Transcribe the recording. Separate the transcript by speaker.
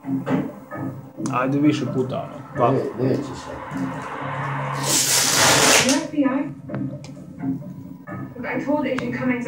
Speaker 1: Ajde više puta, ono.
Speaker 2: Neće se.
Speaker 3: FBI? Look, I told Agent Cummings